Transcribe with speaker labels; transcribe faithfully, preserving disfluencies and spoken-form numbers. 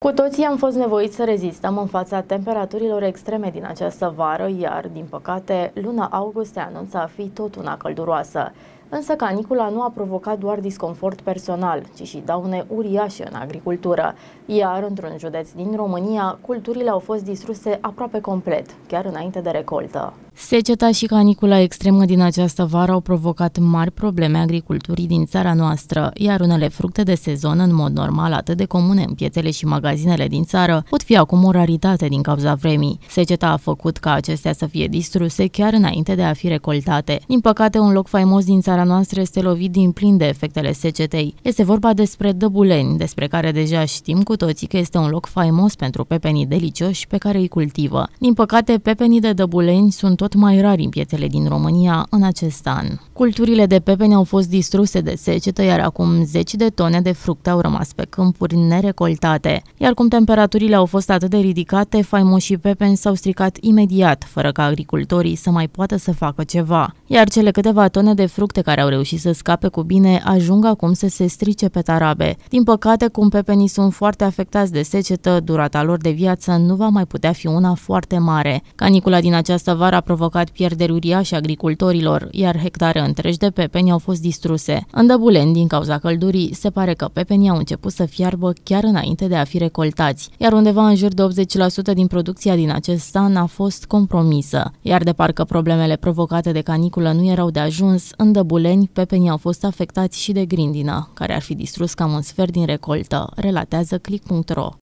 Speaker 1: Cu toții am fost nevoiți să rezistăm în fața temperaturilor extreme din această vară, iar, din păcate, luna august se anunță a fi tot una călduroasă. Însă canicula nu a provocat doar disconfort personal, ci și daune uriașe în agricultură. Iar, într-un județ din România, culturile au fost distruse aproape complet, chiar înainte de recoltă. Seceta și canicula extremă din această vară au provocat mari probleme agriculturii din țara noastră, iar unele fructe de sezon, în mod normal atât de comune în piețele și magazinele din țară, pot fi acum o raritate din cauza vremii. Seceta a făcut ca acestea să fie distruse chiar înainte de a fi recoltate. Din păcate, un loc faimos din țara noastră este lovit din plin de efectele secetei. Este vorba despre Dăbuleni, despre care deja știm cu toții că este un loc faimos pentru pepenii delicioși pe care îi cultivă. Din păcate, pepenii de Dăbuleni sunt tot mai rari în piețele din România în acest an. Culturile de pepeni au fost distruse de secetă, iar acum zeci de tone de fructe au rămas pe câmpuri nerecoltate. Iar cum temperaturile au fost atât de ridicate, faimoșii pepeni s-au stricat imediat, fără ca agricultorii să mai poată să facă ceva. Iar cele câteva tone de fructe care au reușit să scape cu bine ajung acum să se strice pe tarabe. Din păcate, cum pepenii sunt foarte afectați de secetă, durata lor de viață nu va mai putea fi una foarte mare. Canicula din această vară a provocat pierderi uriașe agricultorilor, iar hectare întregi de pepeni au fost distruse. În Dăbuleni, din cauza căldurii, se pare că pepenii au început să fiarbă chiar înainte de a fi recoltați, iar undeva în jur de optzeci la sută din producția din acest an a fost compromisă. Iar de parcă problemele provocate de caniculă nu erau de ajuns, în Dăbuleni, pepenii au fost afectați și de grindină, care ar fi distrus cam un sfert din recoltă, relatează click punct ro.